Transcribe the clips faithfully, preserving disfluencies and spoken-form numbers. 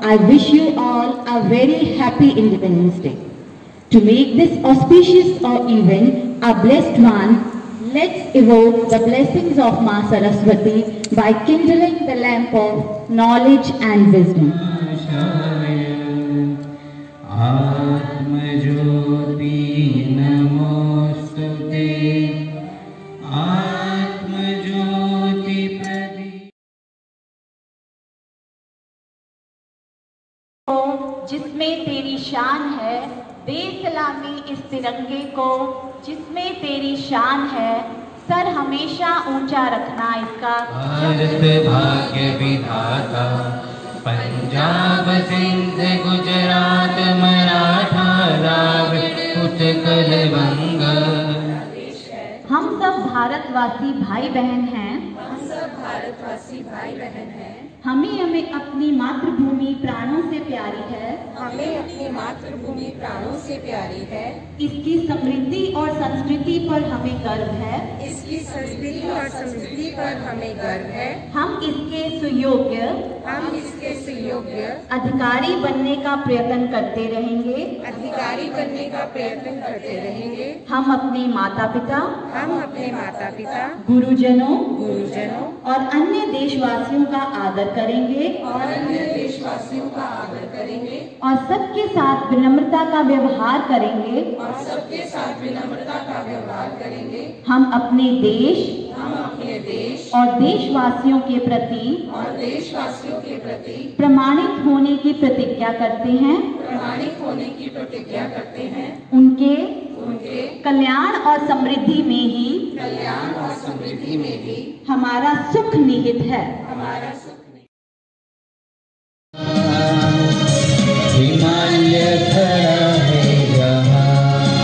I wish you all a very happy Independence Day. To make this auspicious event a blessed one, let's evoke the blessings of Ma Saraswati by kindling the lamp of knowledge and wisdom. जिसमें तेरी शान है, दे सलामी इस तिरंगे को, जिसमें तेरी शान है, सर हमेशा ऊंचा रखना इसका। भारत भाग्य विधाता, पंजाब सिंध गुजरात मराठा द्राविड़ उत्कल बंग। हम सब भारतवासी भाई बहन हैं। हम सब भारतवासी भाई बहन हैं। हमें हमें अपनी मातृभूमि प्राणों से प्यारी है। हमें अपनी मातृभूमि प्राणों से प्यारी है। इसकी समृद्धि और संस्कृति पर हमें गर्व है। इसकी संस्कृति और समृद्धि पर हमें गर्व है। हम इसके सुयोग्य हम इसके सुयोग्य अधिकारी बनने का प्रयत्न करते रहेंगे। अधिकारी बनने का प्रयत्न करते रहेंगे। हम अपने माता पिता हम अपने माता पिता गुरुजनों गुरुजनों और अन्य देशवासियों का आदर करेंगे और अन्य देशवासियों का आदर करेंगे और सबके साथ विनम्रता का व्यवहार करेंगे और सबके साथ विनम्रता का व्यवहार करेंगे। हम अपने देश हम अपने देश और देशवासियों के प्रति और देशवासियों के प्रति प्रमाणित होने की प्रतिज्ञा करते हैं प्रमाणित होने की प्रतिज्ञा करते हैं। उनके उनके कल्याण और समृद्धि में ही कल्याण और समृद्धि में भी हमारा सुख निहित है। हमारा सुख हिमालय खड़ा है यहाँ,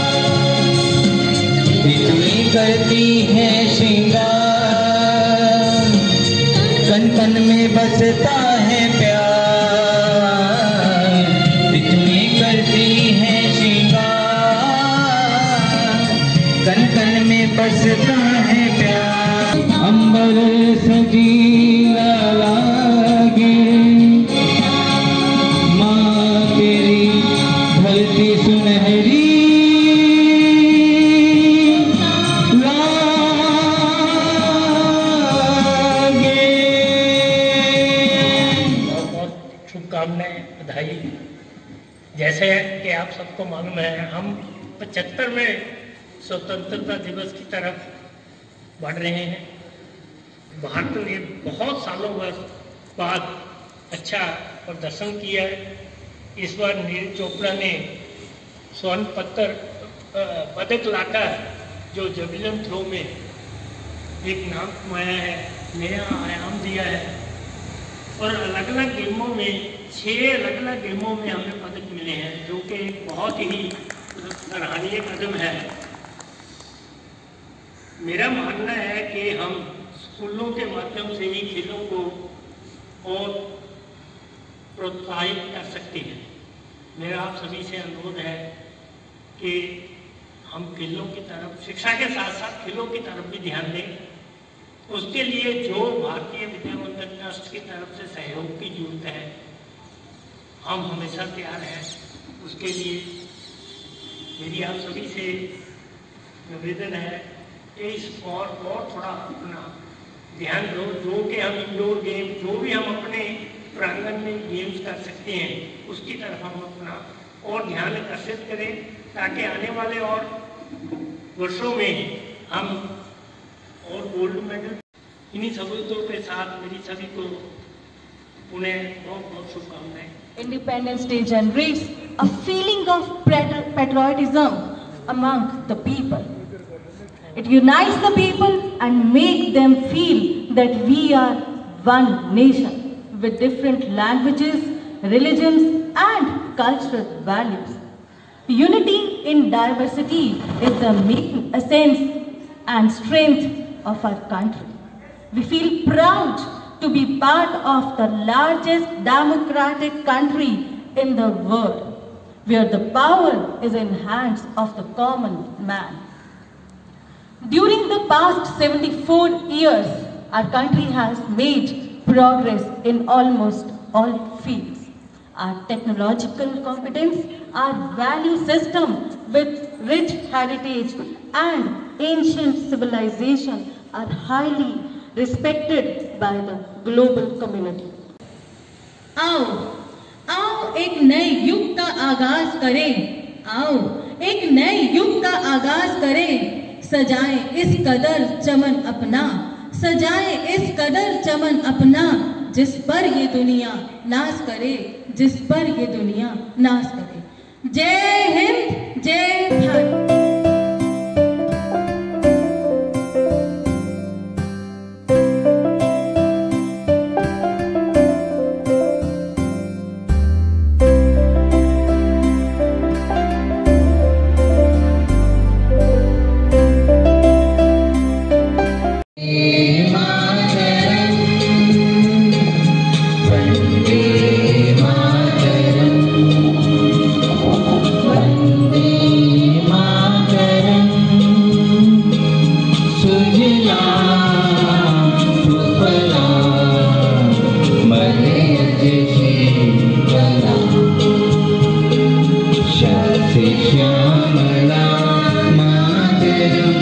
पृथ्वी करती है श्रृंगार, कन कन में बसता है प्यार, पृथ्वी करती है श्रृंगार, कन कन में बसता है प्यार। अंबर सजीला लागे माँ तेरी धरती सुनहरी शुभकामनाएं, बधाई। जैसे कि आप सबको मालूम है, हम पचहत्तर में स्वतंत्रता दिवस की तरफ बढ़ रहे हैं। भारत ने बहुत सालों बाद अच्छा प्रदर्शन किया है। इस बार नीरज चोपड़ा ने स्वर्ण पत्थर पदक लाकर जो जेवलिन थ्रो में एक नाम कमाया है, नया आयाम दिया है। और अलग अलग गेमों में छह अलग अलग गेमों में हमें पदक मिले हैं, जो कि एक बहुत ही सराहनीय कदम है। मेरा मानना है कि हम स्कूलों के माध्यम से ही खेलों को और प्रोत्साहित कर सकते हैं। मेरा आप सभी से अनुरोध है कि हम खेलों की तरफ, शिक्षा के साथ साथ खेलों की तरफ भी ध्यान दें। उसके लिए जो भारतीय विद्या मंदिर ट्रस्ट की तरफ से सहयोग की जरूरत है, हम हमेशा तैयार हैं। उसके लिए मेरी आप सभी से निवेदन है कि इस और और थोड़ा अपना ध्यान दो, जो कि हम इंडोर गेम, जो भी हम अपने प्रांगण में गेम्स कर सकते हैं, उसकी तरफ हम अपना और ध्यान आकर्षित करें, ताकि आने वाले और वर्षों में हम और गोल्ड मेडल। इन्हीं सबूतों के साथ मेरी सभी को उन्हें बहुत बहुत शुभकामनाएं। Independence Day generates a feeling of patriotism among the people. It unites the people and makes them feel that we are one nation with different languages, religions and cultural values. Unity in diversity is the main essence and strength of our country. We feel proud to be part of the largest democratic country in the world, where the power is in hands of the common man. During the past seventy-four years, our country has made progress in almost all fields. Our technological competence, our value system with rich heritage and ancient civilization are highly respected by the global community. आओ आओ एक नए युग का आगाज करें, आओ एक नए युग का आगाज करें, सजाएं इस कदर चमन अपना, सजाएं इस कदर चमन अपना, जिस पर ये दुनिया नाज करे, जिस पर ये दुनिया नाज करे। जय हिंद, जय भारत। श्यामला मातरम।